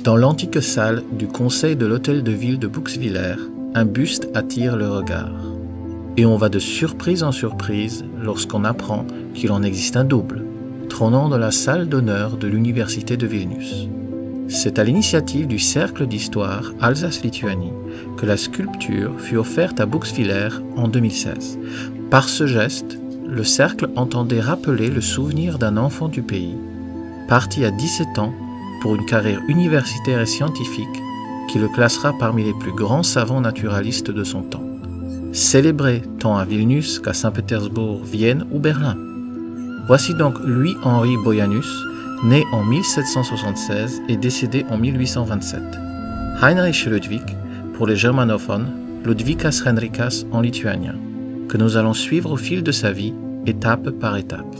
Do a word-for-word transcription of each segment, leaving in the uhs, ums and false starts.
Dans l'antique salle du conseil de l'hôtel de ville de Bouxwiller, un buste attire le regard. Et on va de surprise en surprise lorsqu'on apprend qu'il en existe un double, trônant dans la salle d'honneur de l'université de Vilnius. C'est à l'initiative du Cercle d'Histoire Alsace-Lituanie que la sculpture fut offerte à Bouxwiller en deux mille seize. Par ce geste, le Cercle entendait rappeler le souvenir d'un enfant du pays, parti à dix-sept ans pour une carrière universitaire et scientifique qui le classera parmi les plus grands savants naturalistes de son temps. Célébré tant à Vilnius qu'à Saint-Pétersbourg, Vienne ou Berlin. Voici donc Louis-Henri Boianus, né en mille sept cent soixante-seize et décédé en mille huit cent vingt-sept. Heinrich Ludwig, pour les germanophones, Ludvikas Henrikas en lituanien, que nous allons suivre au fil de sa vie, étape par étape.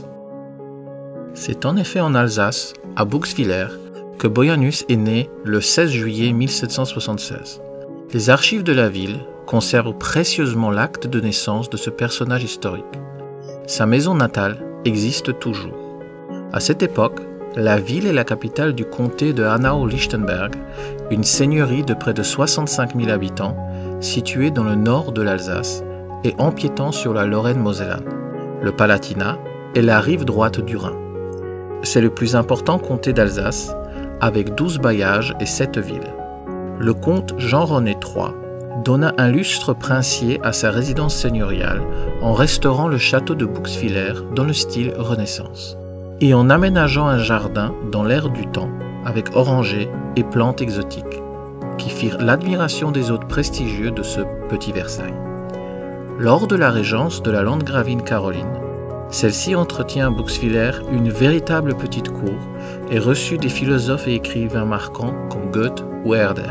C'est en effet en Alsace, à Bouxwiller, que Boianus est né le seize juillet mille sept cent soixante-seize. Les archives de la ville conservent précieusement l'acte de naissance de ce personnage historique. Sa maison natale existe toujours. À cette époque, la ville est la capitale du comté de Hanau-Lichtenberg, une seigneurie de près de soixante-cinq mille habitants, située dans le nord de l'Alsace et empiétant sur la Lorraine-Mosellane, le Palatinat et la rive droite du Rhin. C'est le plus important comté d'Alsace, avec douze bailliages et sept villes. Le comte Jean-René trois donna un lustre princier à sa résidence seigneuriale en restaurant le château de Bouxwiller dans le style Renaissance et en aménageant un jardin dans l'air du temps avec orangers et plantes exotiques qui firent l'admiration des hôtes prestigieux de ce petit Versailles. Lors de la régence de la landgravine Caroline, celle-ci entretient à Bouxwiller une véritable petite cour et reçut des philosophes et écrivains marquants comme Goethe ou Herder.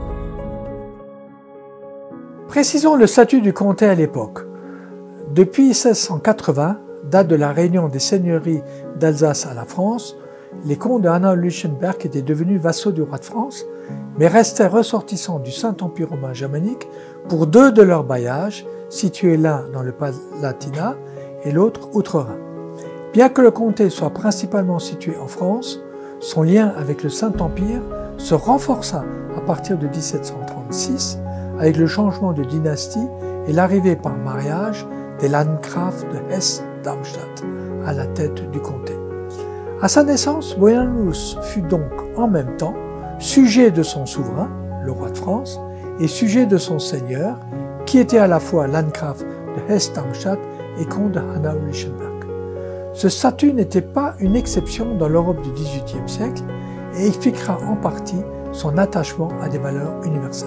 Précisons le statut du comté à l'époque. Depuis mille six cent quatre-vingts, date de la réunion des seigneuries d'Alsace à la France, les comtes de Hanau-Lichtenberg étaient devenus vassaux du roi de France, mais restaient ressortissants du Saint-Empire romain germanique pour deux de leurs bailliages, situés l'un dans le Palatinat et l'autre outre-Rhin. Bien que le comté soit principalement situé en France, son lien avec le Saint-Empire se renforça à partir de mille sept cent trente-six avec le changement de dynastie et l'arrivée par mariage des Landgraf de Hesse-Darmstadt à la tête du comté. À sa naissance, Boianus fut donc en même temps sujet de son souverain, le roi de France, et sujet de son seigneur, qui était à la fois Landgraf de Hesse-Darmstadt et comte de Hanau-Lichtenberg. Ce statut n'était pas une exception dans l'Europe du dix-huitième siècle et expliquera en partie son attachement à des valeurs universelles.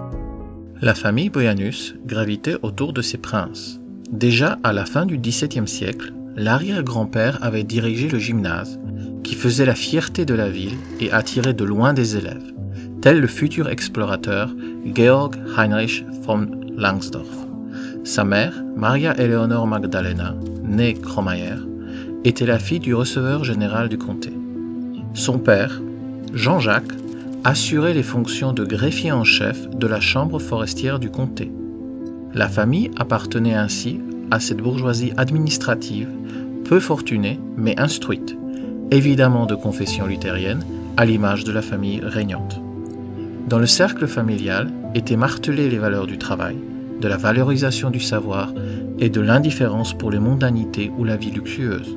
La famille Boianus gravitait autour de ses princes. Déjà à la fin du dix-septième siècle, l'arrière-grand-père avait dirigé le gymnase, qui faisait la fierté de la ville et attirait de loin des élèves, tel le futur explorateur Georg Heinrich von Langsdorff. Sa mère, Maria Eleonore Magdalena, née Kromayer, était la fille du receveur général du comté. Son père, Jean-Jacques, assurait les fonctions de greffier en chef de la chambre forestière du comté. La famille appartenait ainsi à cette bourgeoisie administrative, peu fortunée mais instruite, évidemment de confession luthérienne, à l'image de la famille régnante. Dans le cercle familial étaient martelées les valeurs du travail, de la valorisation du savoir et de l'indifférence pour les mondanités ou la vie luxueuse.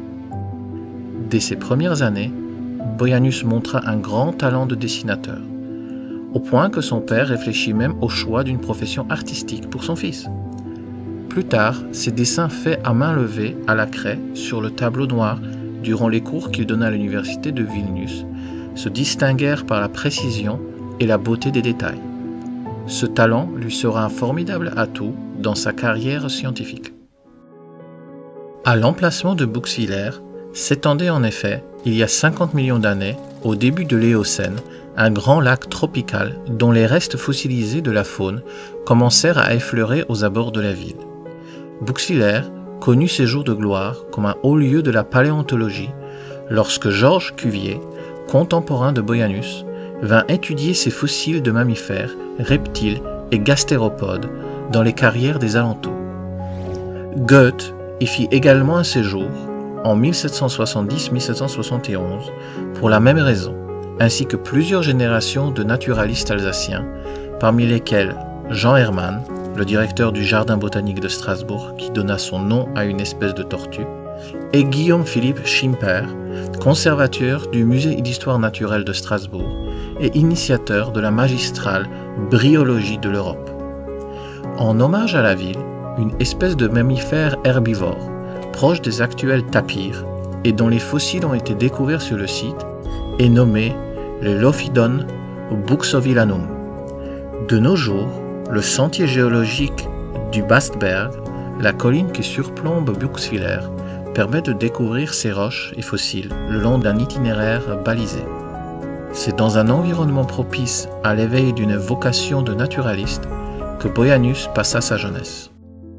Dès ses premières années, Boianus montra un grand talent de dessinateur, au point que son père réfléchit même au choix d'une profession artistique pour son fils. Plus tard, ses dessins faits à main levée à la craie sur le tableau noir durant les cours qu'il donna à l'université de Vilnius se distinguèrent par la précision et la beauté des détails. Ce talent lui sera un formidable atout dans sa carrière scientifique. À l'emplacement de Bouxwiller s'étendait en effet, il y a cinquante millions d'années, au début de l'Éocène, un grand lac tropical dont les restes fossilisés de la faune commencèrent à effleurer aux abords de la ville. Bouxwiller connut ses jours de gloire comme un haut lieu de la paléontologie lorsque Georges Cuvier, contemporain de Boianus, vint étudier ces fossiles de mammifères, reptiles et gastéropodes dans les carrières des alentours. Goethe y fit également un séjour en mille sept cent soixante-dix à mille sept cent soixante et onze pour la même raison, ainsi que plusieurs générations de naturalistes alsaciens, parmi lesquels Jean Hermann, le directeur du Jardin botanique de Strasbourg qui donna son nom à une espèce de tortue, et Guillaume-Philippe Schimper, conservateur du Musée d'histoire naturelle de Strasbourg et initiateur de la magistrale Bryologie de l'Europe. En hommage à la ville, une espèce de mammifère herbivore, proche des actuels tapirs et dont les fossiles ont été découverts sur le site, est nommé le Lophiodon buxovillanum. De nos jours, le sentier géologique du Bastberg, la colline qui surplombe Buxwiller, permet de découvrir ces roches et fossiles le long d'un itinéraire balisé. C'est dans un environnement propice à l'éveil d'une vocation de naturaliste que Boianus passa sa jeunesse.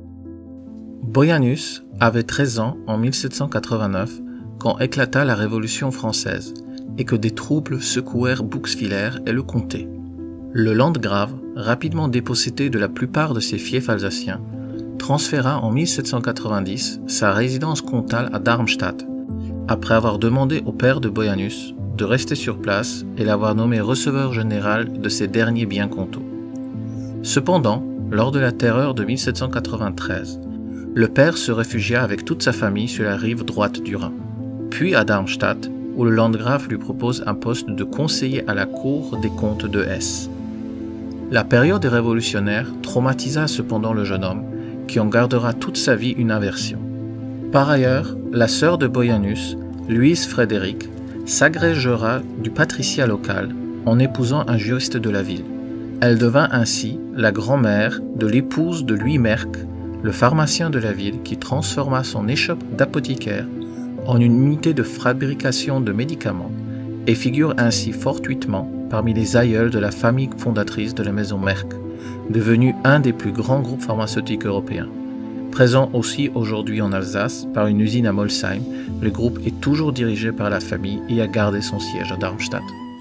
Boianus avait treize ans en mille sept cent quatre-vingt-neuf quand éclata la Révolution française et que des troubles secouèrent Buxwiller et le comté. Le landgrave, rapidement dépossédé de la plupart de ses fiefs alsaciens, transféra en mille sept cent quatre-vingt-dix sa résidence comtale à Darmstadt, après avoir demandé au père de Boianus de rester sur place et l'avoir nommé receveur général de ses derniers biens comtaux. Cependant, lors de la terreur de mille sept cent quatre-vingt-treize, le père se réfugia avec toute sa famille sur la rive droite du Rhin, puis à Darmstadt, où le landgrave lui propose un poste de conseiller à la cour des comtes de Hesse. La période révolutionnaire traumatisa cependant le jeune homme, qui en gardera toute sa vie une aversion. Par ailleurs, la sœur de Boianus, Louise Frédéric, s'agrégera du patriciat local en épousant un juriste de la ville. Elle devint ainsi la grand-mère de l'épouse de Louis Merck, le pharmacien de la ville qui transforma son échoppe d'apothicaire en une unité de fabrication de médicaments et figure ainsi fortuitement parmi les aïeuls de la famille fondatrice de la maison Merck, devenu un des plus grands groupes pharmaceutiques européens. Présent aussi aujourd'hui en Alsace par une usine à Molsheim, le groupe est toujours dirigé par la famille et a gardé son siège à Darmstadt.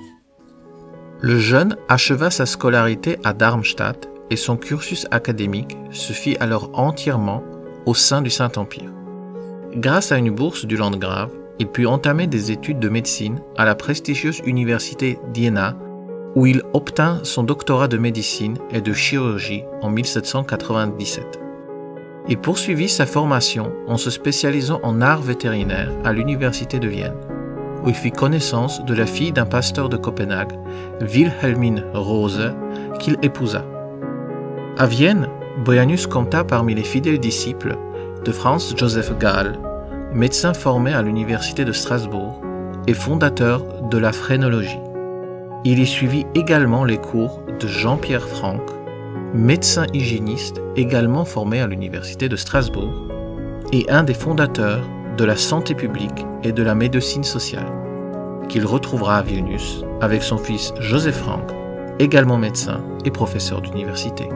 Le jeune acheva sa scolarité à Darmstadt et son cursus académique se fit alors entièrement au sein du Saint-Empire. Grâce à une bourse du landgrave, il put entamer des études de médecine à la prestigieuse université d'Iéna, où il obtint son doctorat de médecine et de chirurgie en mille sept cent quatre-vingt-dix-sept. Il poursuivit sa formation en se spécialisant en arts vétérinaires à l'université de Vienne, où il fit connaissance de la fille d'un pasteur de Copenhague, Wilhelmine Rose, qu'il épousa. À Vienne, Boianus compta parmi les fidèles disciples de Franz Joseph Gall, médecin formé à l'université de Strasbourg et fondateur de la phrénologie. Il y suivit également les cours de Jean-Pierre Franck, médecin hygiéniste également formé à l'université de Strasbourg et un des fondateurs de la santé publique et de la médecine sociale, qu'il retrouvera à Vilnius avec son fils Joseph Franck, également médecin et professeur d'université.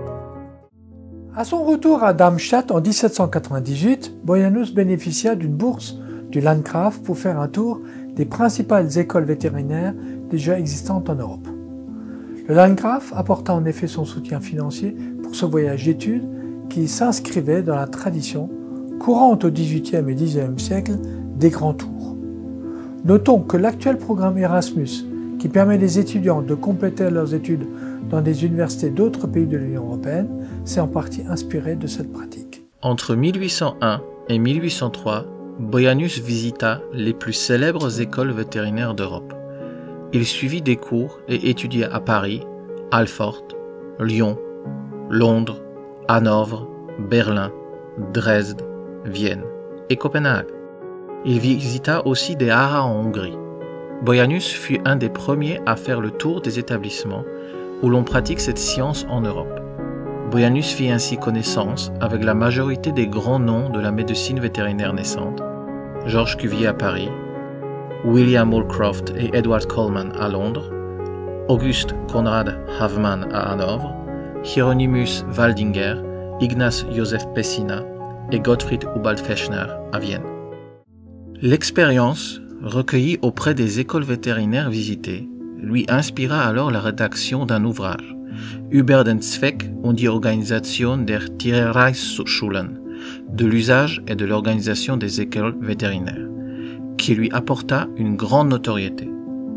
À son retour à Darmstadt en dix-sept cent quatre-vingt-dix-huit, Boianus bénéficia d'une bourse du Landgrave pour faire un tour des principales écoles vétérinaires déjà existantes en Europe. Le Landgrave apporta en effet son soutien financier pour ce voyage d'études qui s'inscrivait dans la tradition courante au dix-huitième et dix-neuvième siècle des grands tours. Notons que l'actuel programme Erasmus, qui permet aux étudiants de compléter leurs études dans des universités d'autres pays de l'Union européenne, s'est en partie inspiré de cette pratique. Entre mille huit cent un et mille huit cent trois, Boianus visita les plus célèbres écoles vétérinaires d'Europe. Il suivit des cours et étudia à Paris, Alfort, Lyon, Londres, Hanovre, Berlin, Dresde, Vienne et Copenhague. Il visita aussi des haras en Hongrie. Boianus fut un des premiers à faire le tour des établissements où l'on pratique cette science en Europe. Boianus fit ainsi connaissance avec la majorité des grands noms de la médecine vétérinaire naissante, Georges Cuvier à Paris, William Holcroft et Edward Coleman à Londres, Auguste Conrad Havemann à Hanovre, Hieronymus Waldinger, Ignaz Joseph Pessina et Gottfried Ubald Fechner à Vienne. L'expérience, recueillie auprès des écoles vétérinaires visitées, lui inspira alors la rédaction d'un ouvrage, Über den Zweck und die Organisation der Tiereichschulen, de l'usage et de l'organisation des écoles vétérinaires, qui lui apporta une grande notoriété.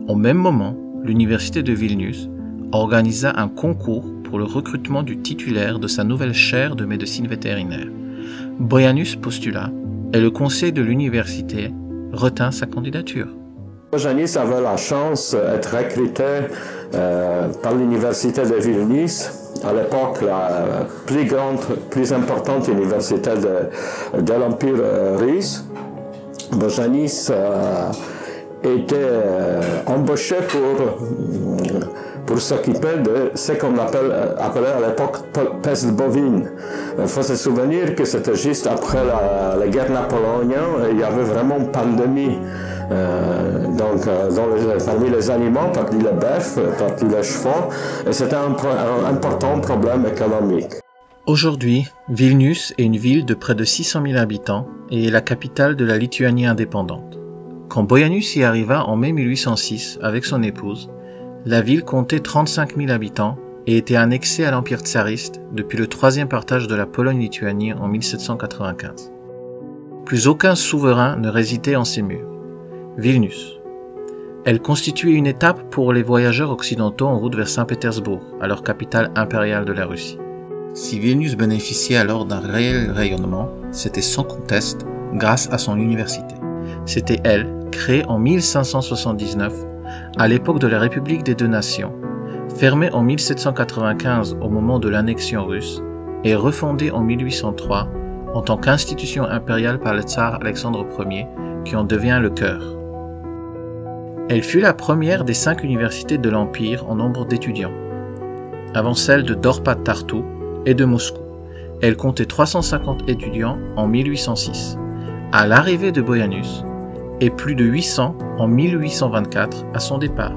Au même moment, l'université de Vilnius organisa un concours pour le recrutement du titulaire de sa nouvelle chaire de médecine vétérinaire. Bojanus postula et le conseil de l'université retint sa candidature. Bojanus avait la chance d'être recruté euh, par l'université de Vilnius, à l'époque la plus grande, plus importante université de, de l'Empire russe. Bojanus euh, était euh, embauché pour, pour s'occuper de ce qu'on appelle, appelait à l'époque peste bovine. Il faut se souvenir que c'était juste après la, la guerre napoléonienne, il y avait vraiment une pandémie. Euh, donc, euh, dans les, parmi les animaux, parmi les bœufs, parmi les chevaux, et c'était un, un important problème économique. Aujourd'hui, Vilnius est une ville de près de six cent mille habitants et est la capitale de la Lituanie indépendante. Quand Bojanus y arriva en mai mille huit cent six avec son épouse, la ville comptait trente-cinq mille habitants et était annexée à l'Empire tsariste depuis le troisième partage de la Pologne-Lituanie en mille sept cent quatre-vingt-quinze. Plus aucun souverain ne résidait en ces murs. Vilnius. Elle constituait une étape pour les voyageurs occidentaux en route vers Saint-Pétersbourg, alors capitale impériale de la Russie. Si Vilnius bénéficiait alors d'un réel rayonnement, c'était sans conteste grâce à son université. C'était elle, créée en mille cinq cent soixante-dix-neuf, à l'époque de la République des Deux Nations, fermée en mille sept cent quatre-vingt-quinze au moment de l'annexion russe et refondée en mille huit cent trois en tant qu'institution impériale par le tsar Alexandre Ier, qui en devient le cœur. Elle fut la première des cinq universités de l'Empire en nombre d'étudiants, avant celle de Dorpat-Tartu et de Moscou. Elle comptait trois cent cinquante étudiants en mille huit cent six, à l'arrivée de Bojanus, et plus de huit cents en mille huit cent vingt-quatre à son départ.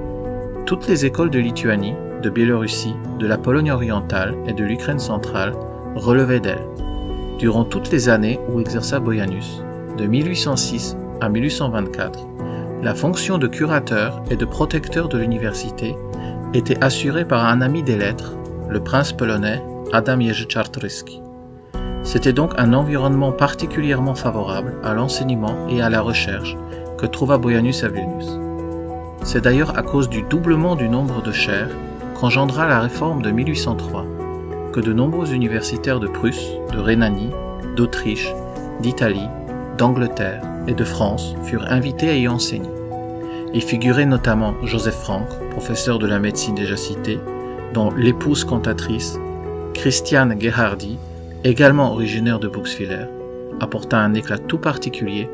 Toutes les écoles de Lituanie, de Biélorussie, de la Pologne orientale et de l'Ukraine centrale relevaient d'elle. Durant toutes les années où exerça Bojanus, de mille huit cent six à mille huit cent vingt-quatre, la fonction de curateur et de protecteur de l'université était assurée par un ami des lettres, le prince polonais Adam Jerzy Czartoryski. C'était donc un environnement particulièrement favorable à l'enseignement et à la recherche que trouva Bojanus à Vilnius. C'est d'ailleurs à cause du doublement du nombre de chaires qu'engendra la réforme de mille huit cent trois que de nombreux universitaires de Prusse, de Rhénanie, d'Autriche, d'Italie, d'Angleterre et de France furent invités à y enseigner. Y figuraient notamment Joseph Frank, professeur de la médecine déjà cité, dont l'épouse cantatrice, Christiane Gerhardi, également originaire de Buxwiller, apporta un éclat tout particulier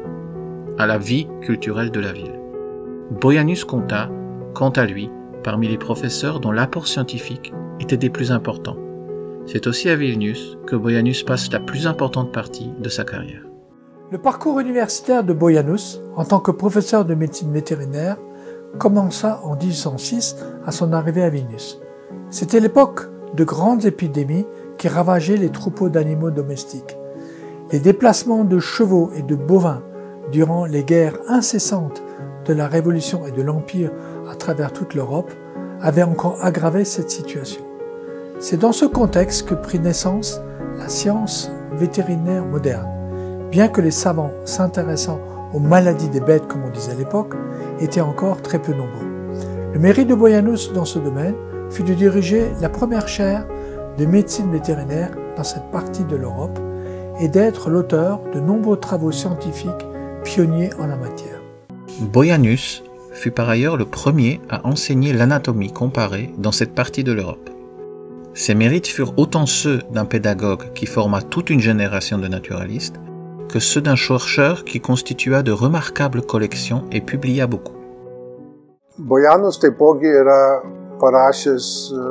à la vie culturelle de la ville. Bojanus compta, quant à lui, parmi les professeurs dont l'apport scientifique était des plus importants. C'est aussi à Vilnius que Bojanus passe la plus importante partie de sa carrière. Le parcours universitaire de Bojanus, en tant que professeur de médecine vétérinaire, commença en mille huit cent six à son arrivée à Vilnius. C'était l'époque de grandes épidémies qui ravageaient les troupeaux d'animaux domestiques. Les déplacements de chevaux et de bovins durant les guerres incessantes de la Révolution et de l'Empire à travers toute l'Europe avaient encore aggravé cette situation. C'est dans ce contexte que prit naissance la science vétérinaire moderne. Bien que les savants s'intéressant aux maladies des bêtes, comme on disait à l'époque, étaient encore très peu nombreux. Le mérite de Bojanus dans ce domaine fut de diriger la première chaire de médecine vétérinaire dans cette partie de l'Europe et d'être l'auteur de nombreux travaux scientifiques pionniers en la matière. Bojanus fut par ailleurs le premier à enseigner l'anatomie comparée dans cette partie de l'Europe. Ses mérites furent autant ceux d'un pédagogue qui forma toute une génération de naturalistes que ceux d'un chercheur qui constitua de remarquables collections et publia beaucoup. Bojanus taipogi yra parašęs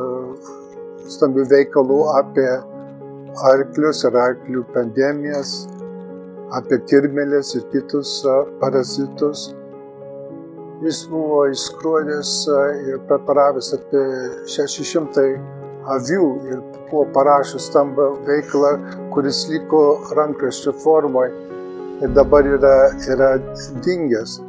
stambių veikalų apie arklius ir arklių pandemijas, apie kirmėles ir kitus parazitus. Jis buvo išskrodęs ir preparavęs apie šeši šimtai avių ir buvo parašęs stambų veikalą, kuris liko rankraščio formoje ir dabar yra, yra dingęs.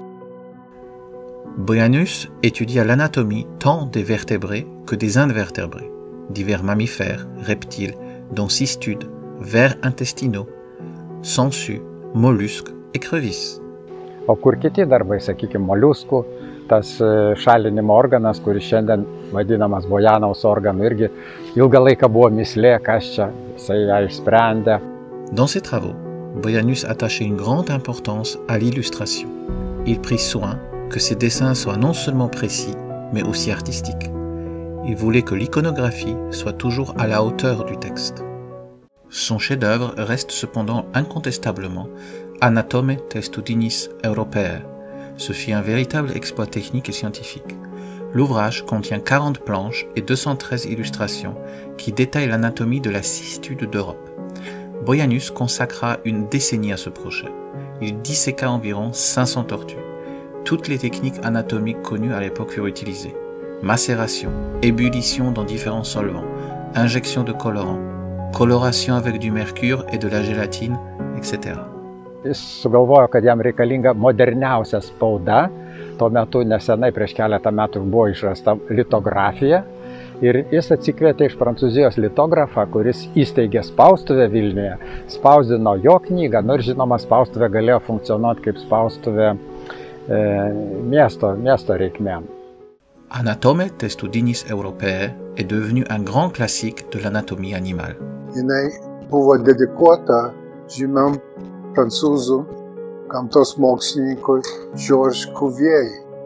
Bojanus étudia l'anatomie tant des vertébrés que des invertébrés, divers mammifères, reptiles, dont cistudes, vers intestinaux, sangsues, mollusques, écrevisses. O kur kiti darbai, sakykime, moliuskų, tas šalinimo organas, kuris šiandien vadinamas Bojanaus organu, irgi ilgą laiką buvo mislė, kas čia, jisai ją išsprendė. Dans ses travaux, Boianus attachait une grande importance à l'illustration. Il prit soin que ses dessins soient non seulement précis, mais aussi artistiques. Il voulait que l'iconographie soit toujours à la hauteur du texte. Son chef-d'œuvre reste cependant incontestablement Anatome te Studinis Europae. Ce fut un véritable exploit technique et scientifique. L'ouvrage contient quarante planches et deux cent treize illustrations qui détaillent l'anatomie de la cistude d'Europe. Boianus consacra une décennie à ce projet. Il disséqua environ cinq cents tortues. Toutes les techniques anatomiques connues à l'époque furent utilisées. Macération, ébullition dans différents solvants, injection de colorants, coloration avec du mercure et de la gélatine, et cetera. Jis sugalvojo, kad jam reikalinga moderniausia spauda. Tuo metu nesenai prieš keletą metų buvo išrasta litografija. Ir jis atsikvietė iš Prancūzijos litografą, kuris įsteigė spaustuvę Vilniuje, spausdino jo knygą, nors žinoma, spaustuvė galėjo funkcionuoti kaip spaustuvė e, miesto, miesto reikmėm. Anatome te Studinis Europae est devenu un grand classique de l'anatomie animale. Jinai buvo dedikuota žymiam prancūzų gamtos mokslininkui Georges Cuvier.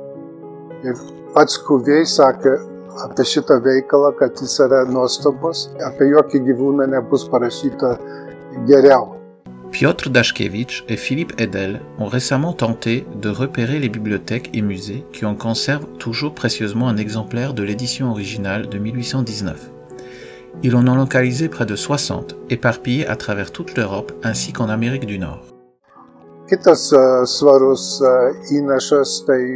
Ir pats Cuvier sakė apie šitą veikalą, kad jis yra nuostabus, apie jokį gyvūną nebus parašyta geriau. Piotr Daszkiewicz et Philippe Edel ont récemment tenté de repérer les bibliothèques et musées qui en conservent toujours précieusement un exemplaire de l'édition originale de mille huit cent dix-neuf. Ils en ont localisé près de soixante, éparpillés à travers toute l'Europe ainsi qu'en Amérique du Nord. Kitas uh, svarus uh, įnašas tai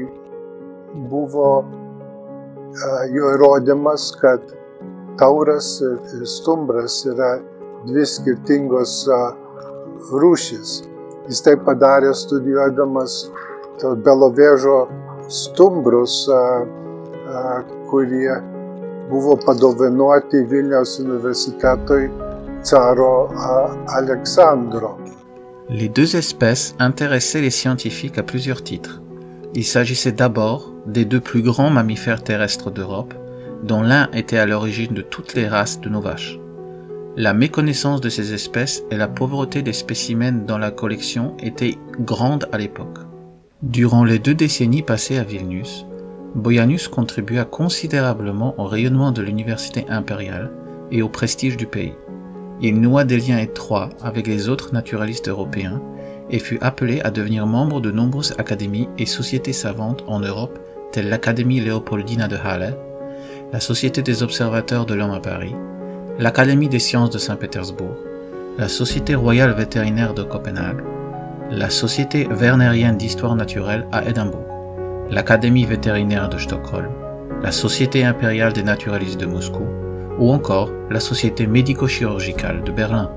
buvo uh, jo įrodymas, kad tauras ir stumbras yra dvi skirtingos uh, rūšys. Jis tai padarė studijuodamas Belovežo stumbrus, uh, uh, kurie buvo padovanoti Vilniaus universitetui caro Aleksandro. Les deux espèces intéressaient les scientifiques à plusieurs titres. Il s'agissait d'abord des deux plus grands mammifères terrestres d'Europe, dont l'un était à l'origine de toutes les races de nos vaches. La méconnaissance de ces espèces et la pauvreté des spécimens dans la collection étaient grandes à l'époque. Durant les deux décennies passées à Vilnius, Boianus contribua considérablement au rayonnement de l'université impériale et au prestige du pays. Il noua des liens étroits avec les autres naturalistes européens et fut appelé à devenir membre de nombreuses académies et sociétés savantes en Europe, telles l'Académie Léopoldina de Halle, la Société des observateurs de l'homme à Paris, l'Académie des sciences de Saint-Pétersbourg, la Société royale vétérinaire de Copenhague, la Société wernerienne d'histoire naturelle à Édimbourg, l'Académie vétérinaire de Stockholm, la Société impériale des naturalistes de Moscou, ou encore la Société médico-chirurgicale de Berlin.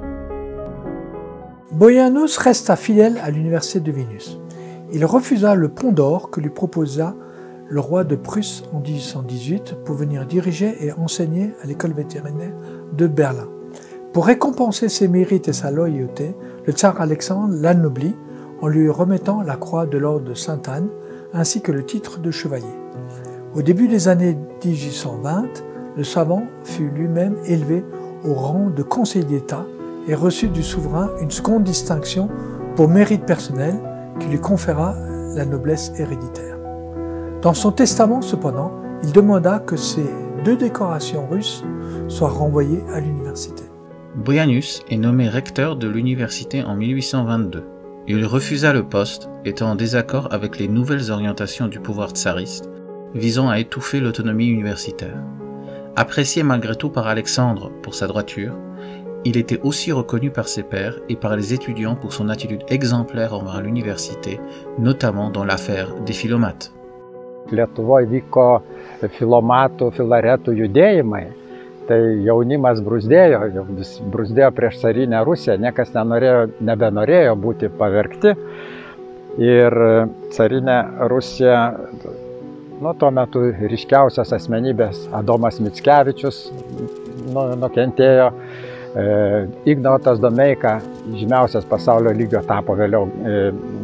Boianus resta fidèle à l'université de Vilnius. Il refusa le pont d'or que lui proposa le roi de Prusse en mille huit cent dix-huit pour venir diriger et enseigner à l'école vétérinaire de Berlin. Pour récompenser ses mérites et sa loyauté, le tsar Alexandre l'anoblit en lui remettant la croix de l'ordre de Sainte-Anne ainsi que le titre de chevalier. Au début des années mille huit cent vingt, le savant fut lui-même élevé au rang de conseiller d'État et reçut du souverain une seconde distinction pour mérite personnel qui lui conféra la noblesse héréditaire. Dans son testament, cependant, il demanda que ces deux décorations russes soient renvoyées à l'université. Boianus est nommé recteur de l'université en mille huit cent vingt-deux. Il refusa le poste, étant en désaccord avec les nouvelles orientations du pouvoir tsariste, visant à étouffer l'autonomie universitaire. Apprécié malgré tout par Alexandre pour sa droiture, il était aussi reconnu par ses pairs et par les étudiants pour son attitude exemplaire envers l'université, notamment dans l'affaire des filomates. Lietuvoje vyko filomatų, filaretų judėjimai, tai jaunimas bruzdėjo, bruzdėjo prieš carinę Rusiją, niekas nenorėjo, nebenorėjo būti pavergti. Ir carinė Rusija, nu, tuo metu ryškiausias asmenybės Adomas Mickevičius nu, nukentėjo, e, Ignotas Domeika, žymiausias pasaulio lygio tapo vėliau e,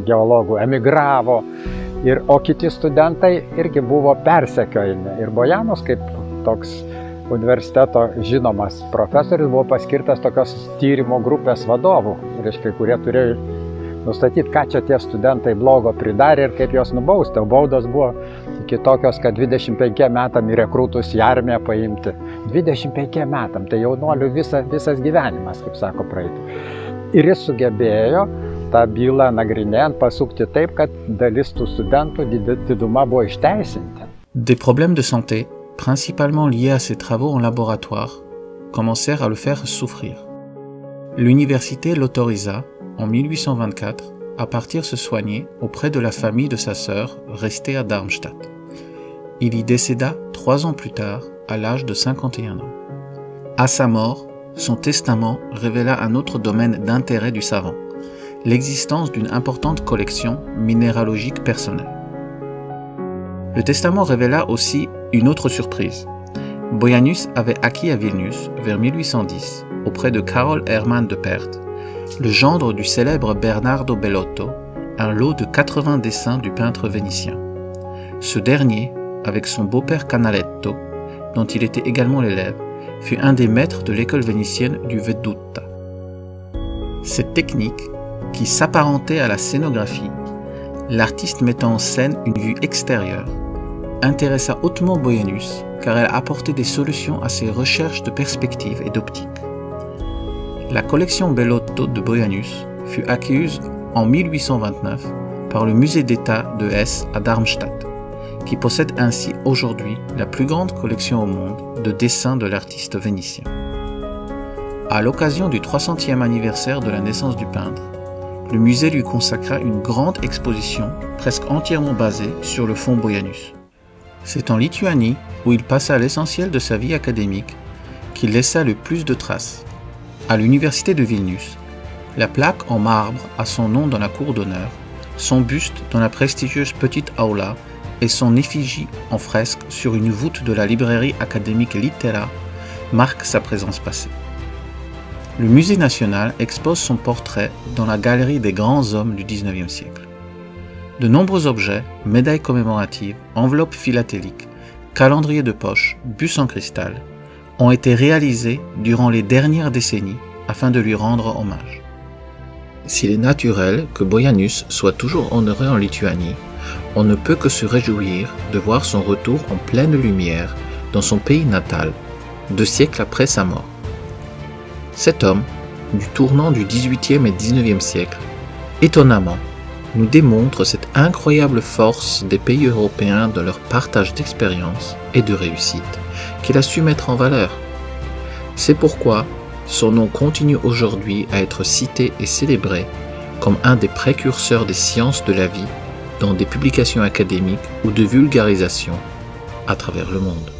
geologų emigravo, ir, o kiti studentai irgi buvo persekiojami. Ir Bojanos, kaip toks universiteto žinomas profesorius, buvo paskirtas tokios tyrimo grupės vadovų, reiškia, kurie turėjo nustatyti, ką čia tie studentai blogo pridarė ir kaip juos nubausti. O baudos buvo iki tokios, kad dvidešimt penkiem metam į rekrutus į armiją paimti. dvidešimt penkiem metam, tai jaunuolių visa, visas gyvenimas, kaip sako, praeitį. Ir jis sugebėjo tą bylą nagrinėjant pasukti taip, kad dalis tų studentų diduma buvo išteisinti. Des problèmes de santé, principalement liés à ses travaux en laboratoire, commencèrent à le faire souffrir. L'université l'autorisa, en mille huit cent vingt-quatre, à partir se soigner auprès de la famille de sa sœur, restée à Darmstadt. Il y décéda trois ans plus tard, à l'âge de cinquante et un ans. À sa mort, son testament révéla un autre domaine d'intérêt du savant, l'existence d'une importante collection minéralogique personnelle. Le testament révéla aussi une autre surprise. Boianus avait acquis à Vilnius, vers mille huit cent dix, auprès de Karol Hermann de Perth, le gendre du célèbre Bernardo Bellotto, un lot de quatre-vingts dessins du peintre vénitien. Ce dernier, avec son beau-père Canaletto, dont il était également l'élève, fut un des maîtres de l'école vénitienne du Vedutta. Cette technique, qui s'apparentait à la scénographie, l'artiste mettant en scène une vue extérieure, intéressa hautement Boianus car elle apportait des solutions à ses recherches de perspective et d'optique. La collection Bellotto de Boianus fut acquise en mille huit cent vingt-neuf par le musée d'État de Hesse à Darmstadt, qui possède ainsi aujourd'hui la plus grande collection au monde de dessins de l'artiste vénitien. À l'occasion du trois centième anniversaire de la naissance du peintre, le musée lui consacra une grande exposition presque entièrement basée sur le fond Boianus. C'est en Lituanie, où il passa l'essentiel de sa vie académique, qu'il laissa le plus de traces. À l'université de Vilnius, la plaque en marbre a son nom dans la cour d'honneur, son buste dans la prestigieuse petite aula et son effigie en fresque sur une voûte de la librairie académique Litera marquent sa présence passée. Le musée national expose son portrait dans la galerie des grands hommes du dix-neuvième siècle. De nombreux objets, médailles commémoratives, enveloppes philatéliques, calendriers de poche, bustes en cristal, ont été réalisés durant les dernières décennies afin de lui rendre hommage. S'il est naturel que Boianus soit toujours honoré en Lituanie, on ne peut que se réjouir de voir son retour en pleine lumière dans son pays natal, deux siècles après sa mort. Cet homme, du tournant du dix-huitième et dix-neuvième siècle, étonnamment, nous démontre cette incroyable force des pays européens dans leur partage d'expérience et de réussite qu'il a su mettre en valeur. C'est pourquoi son nom continue aujourd'hui à être cité et célébré comme un des précurseurs des sciences de la vie dans des publications académiques ou de vulgarisation à travers le monde.